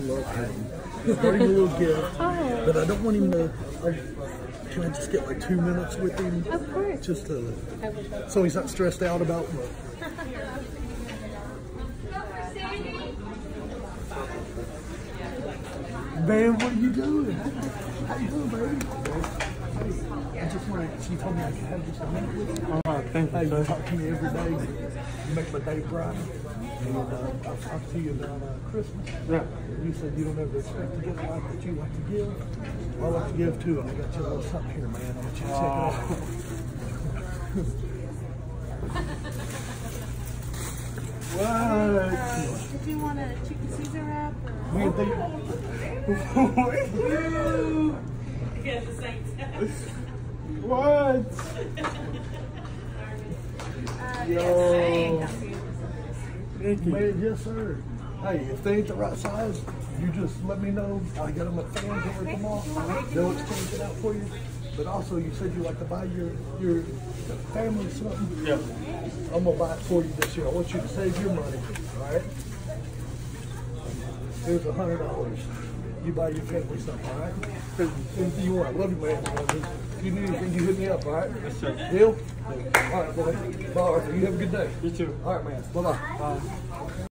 love him. Brought him a little gift, but I don't want him to. Can I just get like 2 minutes with him? Of course. Just to, so he's not stressed out about what. Man, what are you doing? How you doing, baby? I just wanted, she told me I could have just a minute with you. Thank you, Hey, sir. you talk to me every day. You make my day bright. And I'll talk to you about Christmas. Yeah. You said you don't ever expect to get a lot that you like to give. Well, I like to give too. I got you a little something here, man. I want you to check it out. What? Did you want a chicken Caesar wrap? We can think. What? Yo. Man, yes, sir. Hey, if they ain't the right size, you just let me know. I got them at fans over tomorrow. They'll exchange it out for you. But also, you said you like to buy your family something. Yeah. I'm gonna buy it for you this year. I want you to save your money. All right. Here's $100. You buy your family something. All right. Anything you want. I love you, man. If you need anything, you hit me up. All right. Yes, sir. Deal? All right, boy. Bye, Arthur. You have a good day. You too. All right, man. Bye-bye. Bye.